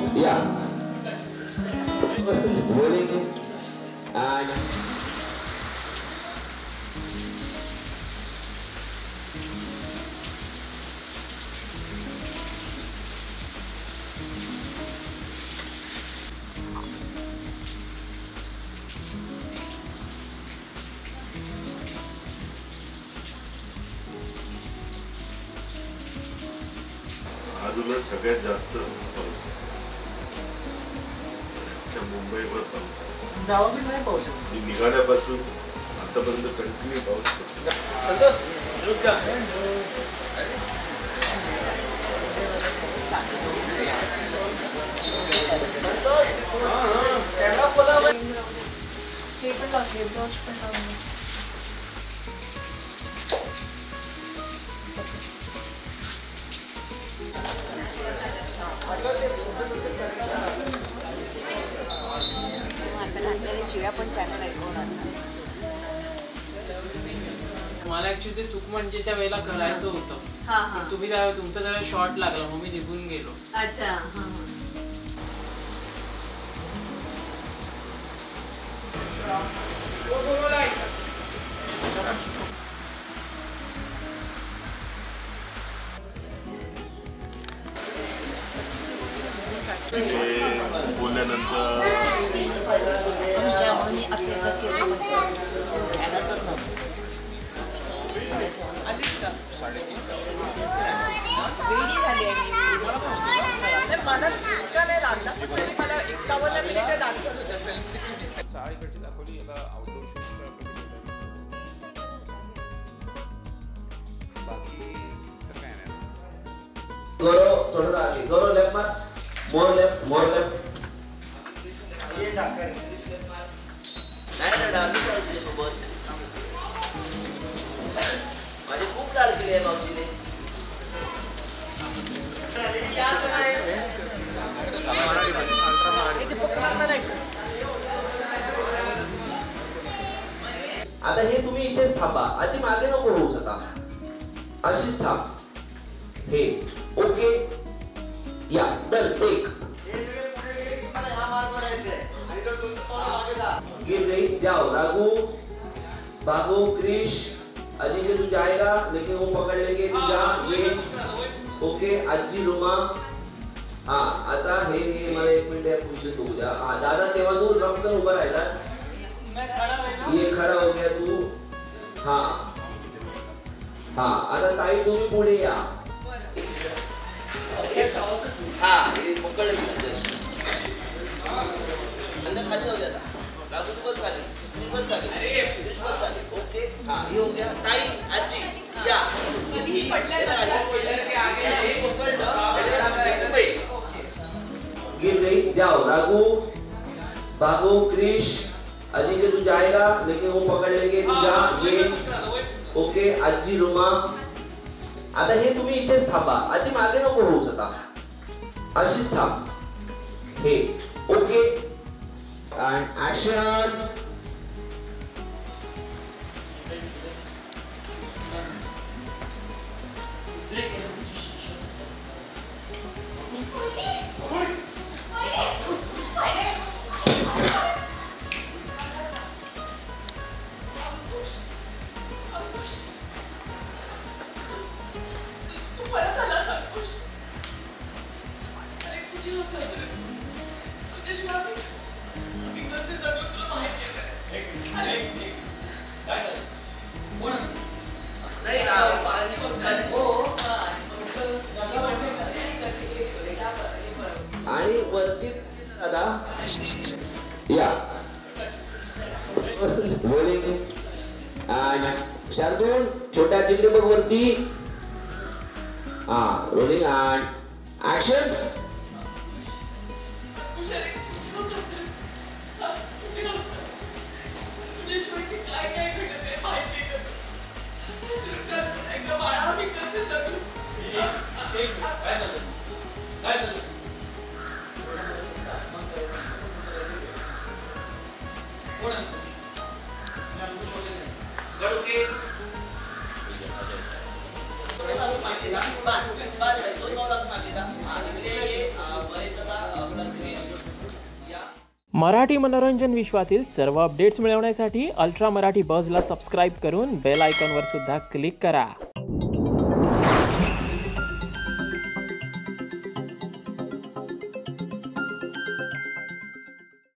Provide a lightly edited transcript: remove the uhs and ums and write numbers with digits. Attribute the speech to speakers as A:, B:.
A: Yeah. Rolling and
B: आजूला सगळ्यात जास्त पाऊस मुंबईवर पाऊस
C: गावाकडे नाही पाऊस
B: मी निघाल्यापासून आतापर्यंत कंटिन्यू पाऊस
D: शिव्या पण चॅनल ऐकवणार.
C: मला ऍक्च्युली सुखमंजेच्या वेळेला करायचं होतं. तुम्ही त्यावेळेला तुमचा जरा शॉर्ट लागला मग मी निघून गेलो.
D: अच्छा.
B: बोलल्यानंतर
D: त्यामुळे मी असे केलं. आधीच का वेळी झाली आहे. मला इतका नाही लागला. मला 51 मिनिटं दाखवत होतं फिल्म.
E: शाळेकडची दाखवली. आता आउटडोर शूट बाकी तर काय नाही.
A: गौरव थोड़ा आगे. गौरव लेफ्ट मार. More left. ये टाकर. नाही ना डावी चालते सोबत. माझी खूप लाड केली आहे मावशीने. आता हे तुम्ही इथेच थांबा. आधी मागे नको होऊ आता. अशीच थांब. हे ओके. या डन. टेक. गिर गई. जाओ. राघु बाघू क्रिश अजिंक्य तू जाएगा लेकिन वो पकड़ लेंगे. तू जा. ये ओके. आजी रुमा. हाँ आता हे मला 1 मिनिट पूछे तू उद्या. हाँ दादा तेव्हा तू रक्त उभा राहिला. ये खड़ा हो गया तू. हाँ हाँ आता ताई तुम्ही पुढे या. हाँ ये पकड़ लेंगे. अंदर खाली हो गया था. राघु तू बस खाली. तू बस खाली. अरे बस खाली. ओके. हाँ ये हो गया. ताई आजी या. गिर गई. जाओ. राघु बाघू क्रिश अजिंक्य तू जाएगा लेकिन वो पकड़ लेंगे. तू जा. ये ओके. आजी रुमा. आता हे तुम्ही इथेच थांबा. आधी मागे नको होऊ आता. अशीच थांब. हे ओके. And action. आणि वरती दादा या रोलिंग आणि शार्दूल छोट्या चिमटे बघ वरती. हा रोलिंग आणि ऍक्शन. बस बस 2 पावलात मागे जा. आणि ये बरेच आता
C: मराठी मनोरंजन विश्वातील सर्व अपडेट्स मिळवण्यासाठी अल्ट्रा मराठी बझला सबस्क्राईब करून बेल आयकॉनवर सुद्धा क्लिक करा.